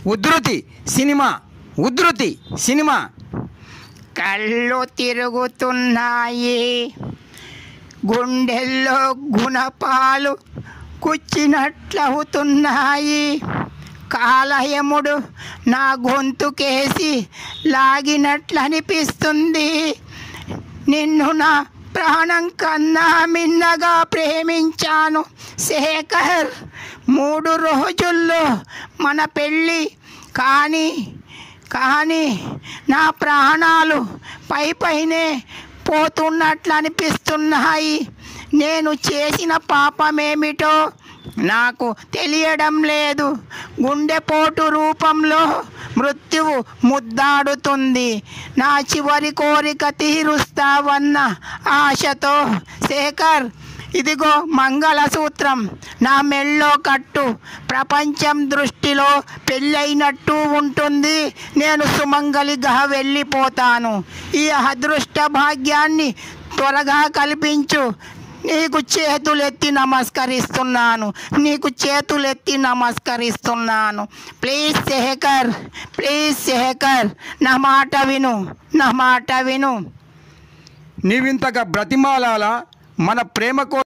ఉధృతి సినిమా ఉధృతి సినిమా. కళ్ళు తిరుగుతున్నాయి, గుండెల్లో గుణపాలు కుచ్చినట్లవుతున్నాయి. కాలయముడు నా గొంతుకేసి లాగినట్లనిపిస్తుంది. నిన్ను నా ప్రాణం కన్నా మిన్నగా ప్రేమించాను శేఖర్. 3 రోజుల్లో మన పెళ్ళి. కానీ నా ప్రాణాలు పైనే పోతున్నట్లు అనిపిస్తున్నాయి. నేను చేసిన పాపమేమిటో నాకు తెలియడం లేదు. గుండెపోటు రూపంలో మృత్యువు ముద్దాడుతుంది. నా చివరి కోరిక తీరుస్తావన్న ఆశతో శేఖర్, ఇదిగో మంగళసూత్రం, నా మెళ్ళో కట్టు. ప్రపంచం దృష్టిలో పెళ్ళైనట్టు ఉంటుంది. నేను సుమంగలిగా వెళ్ళిపోతాను. ఈ అదృష్ట భాగ్యాన్ని త్వరగా కల్పించు. నీకు చేతులెత్తి నమస్కరిస్తున్నాను. ప్లీజ్ శేఖర్, నా మాట విను. నీవింతగా బ్రతిమాలాలా? మన ప్రేమ